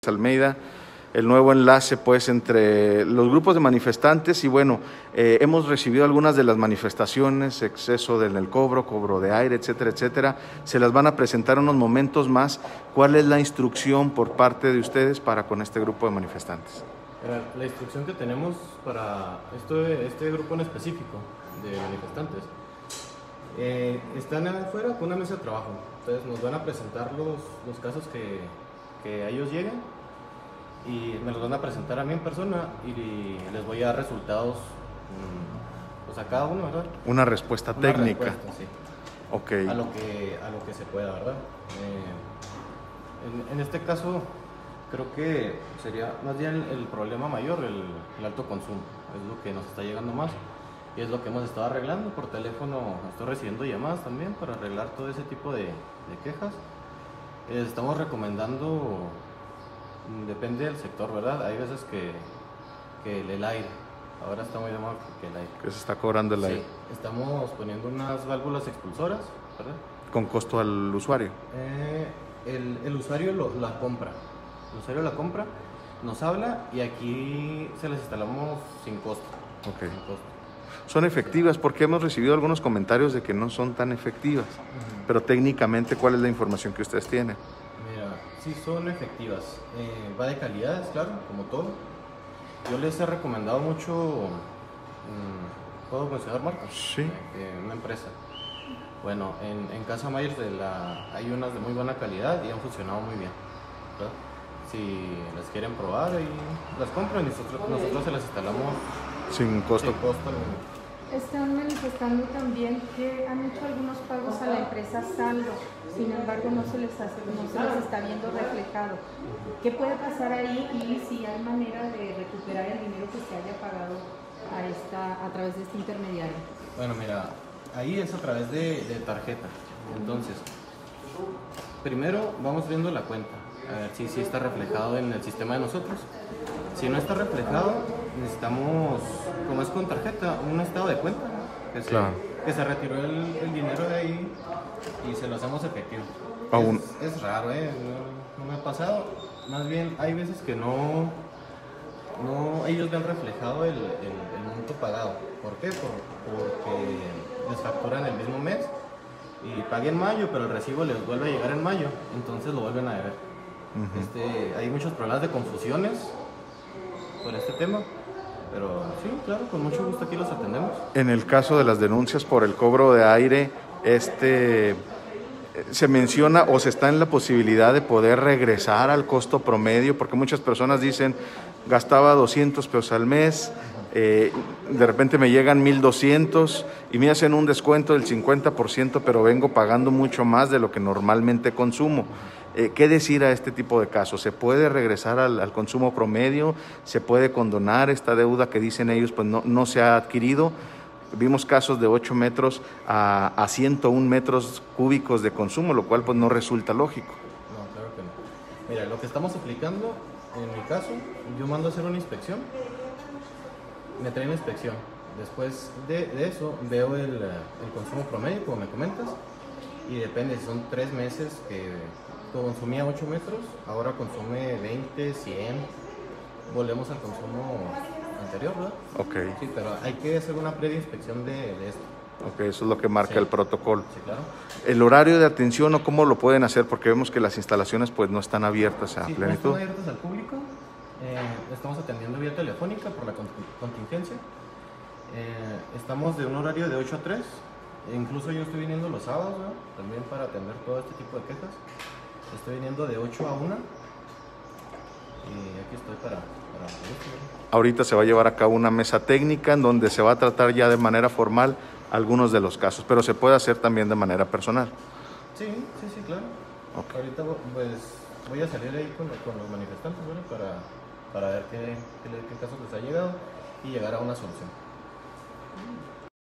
Almeida, el nuevo enlace pues entre los grupos de manifestantes y bueno, hemos recibido algunas de las manifestaciones, exceso en el cobro de aire, etcétera, etcétera. Se las van a presentar unos momentos más. ¿Cuál es la instrucción por parte de ustedes para con este grupo de manifestantes? La instrucción que tenemos para este grupo en específico de manifestantes, están afuera con una mesa de trabajo. Entonces nos van a presentar los casos que a ellos lleguen y me los van a presentar a mí en persona y les voy a dar resultados pues a cada uno, ¿verdad? Una respuesta técnica. Respuesta, sí. Okay. A lo que se pueda, ¿verdad? En este caso creo que sería más bien el problema mayor, el alto consumo. Es lo que nos está llegando más y es lo que hemos estado arreglando. Por teléfono estoy recibiendo llamadas también para arreglar todo ese tipo de quejas. Estamos recomendando, depende del sector, ¿verdad? Hay veces que el aire, ahora está muy de moda que el aire. Que se está cobrando el aire. Sí, estamos poniendo unas válvulas expulsoras, ¿verdad? ¿Con costo al usuario? El usuario la compra. El usuario la compra, nos habla y aquí se las instalamos sin costo. Okay. Sin costo. ¿Son efectivas? Porque hemos recibido algunos comentarios de que no son tan efectivas. Pero técnicamente, ¿cuál es la información que ustedes tienen? Mira, sí son efectivas. Va de calidades, claro, como todo. Yo les he recomendado mucho, ¿puedo mencionar marcas? Sí. Una empresa. Bueno, en Casa Myers hay unas de muy buena calidad y han funcionado muy bien, ¿verdad? Si las quieren probar, y las compran y nosotros se las instalamos sin costo. Sin costo alguno. Están manifestando también que han hecho algunos pagos a la empresa Saldo, sin embargo no se les está viendo reflejado. ¿Qué puede pasar ahí y si hay manera de recuperar el dinero que se haya pagado a través de este intermediario? Bueno, mira, ahí es a través de tarjeta. Entonces, primero vamos viendo la cuenta, a ver si está reflejado en el sistema de nosotros. Si no está reflejado, necesitamos, como es con tarjeta, un estado de cuenta, que se retiró el dinero de ahí y se lo hacemos efectivo. Es raro, no me ha pasado. Más bien, hay veces que no ellos ven reflejado el monto pagado. ¿Por qué? Porque les facturan el mismo mes y pagué en mayo, pero el recibo les vuelve a llegar en mayo, entonces lo vuelven a deber. Hay muchos problemas de confusiones por este tema, pero sí, claro, con mucho gusto aquí los atendemos. En el caso de las denuncias por el cobro de aire, se menciona o se está en la posibilidad de poder regresar al costo promedio, porque muchas personas dicen, gastaba 200 pesos al mes, de repente me llegan 1,200 y me hacen un descuento del 50%, pero vengo pagando mucho más de lo que normalmente consumo. ¿Qué decir a este tipo de casos? ¿Se puede regresar al consumo promedio? ¿Se puede condonar esta deuda que dicen ellos pues no se ha adquirido? Vimos casos de 8 metros a 101 metros cúbicos de consumo, lo cual pues no resulta lógico. No, claro que no. Mira, lo que estamos aplicando, en mi caso, yo mando a hacer una inspección, me traen la inspección. Después de eso veo el consumo promedio, como me comentas, y depende, si son 3 meses que consumía 8 metros, ahora consume 20, 100, volvemos al consumo anterior, ¿verdad? Ok. Sí, pero hay que hacer una previa inspección de esto. Ok, eso es lo que marca el protocolo. Sí, claro. ¿El horario de atención o cómo lo pueden hacer? Porque vemos que las instalaciones pues no están abiertas a plenitud. No están abiertas al público, estamos atendiendo vía telefónica por la contingencia. Estamos de un horario de 8 a 3, incluso yo estoy viniendo los sábados, ¿no? También para atender todo este tipo de quejas. Estoy viniendo de 8 a 1 y aquí estoy para esto. Ahorita se va a llevar a cabo una mesa técnica en donde se va a tratar ya de manera formal algunos de los casos, pero se puede hacer también de manera personal. Sí, claro. Okay. Ahorita pues voy a salir ahí con los manifestantes, ¿verdad? Para ver qué casos les ha llegado y llegar a una solución.